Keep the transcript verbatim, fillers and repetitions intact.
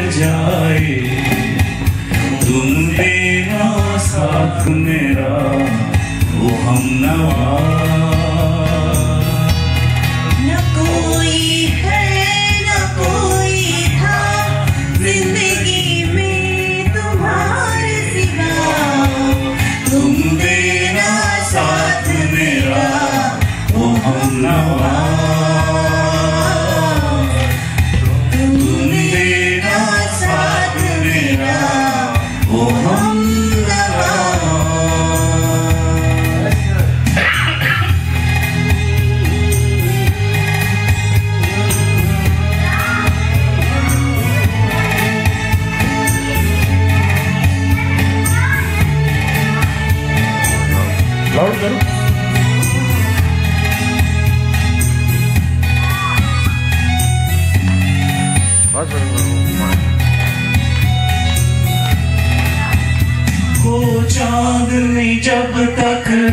जाए, तुम देना साथ मेरा वो हमनवा। न कोई है न कोई था जिंदगी में तुम्हारे सिवा, तुम देना साथ मेरा वो हमनवा। लाउड करो। बस वो चांदनी जब तक